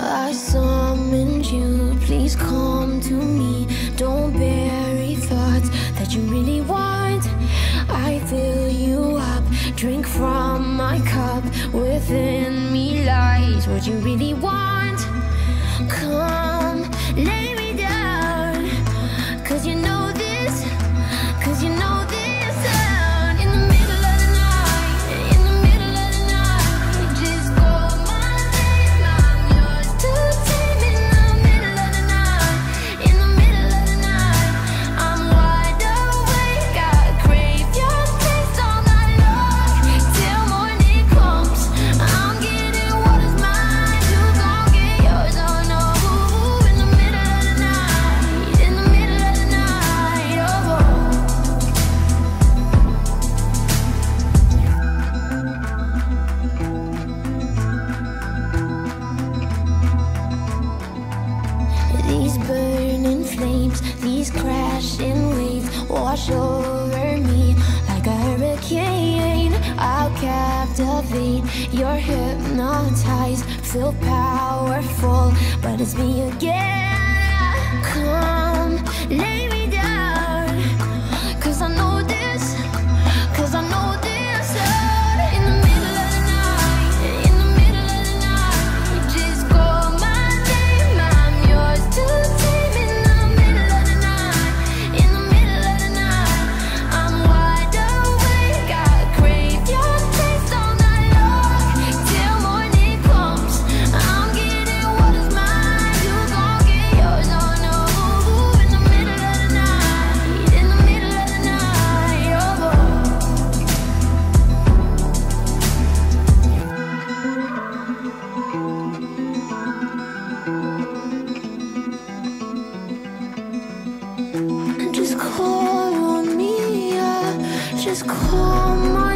I summoned you, please come to me. Don't bury thoughts that you really want. I fill you up, drink from my cup. Within me lies what you really want. Come, lay me down, 'cause you know this, 'cause you know this sound. In the middle of the night, in the middle of the night, just call my name, I'm yours to tame. In the middle of the night, in the middle of the night, I'm wide awake, I crave your taste all night long. Till morning comes, I'm getting what is mine, you gon' get yours, oh no. In the middle of the night, in the middle of the night, oh. These burning flames, these crashing waves wash over me like a hurricane. I'll captivate, you're hypnotized, feel powerful, but it's me again. Come, lay me down, 'cause I know this, 'cause I know this sound. In the middle of the night, in the middle of the night, just call my name, I'm yours to tame. In the middle of the night, in the middle of the night, I'm wide awake, I crave your taste all night long. Till morning comes, I'm getting what is mine, you gon' get yours, oh no. In the middle of the night, in the middle of the night, oh. Just call on me, yeah. Just call my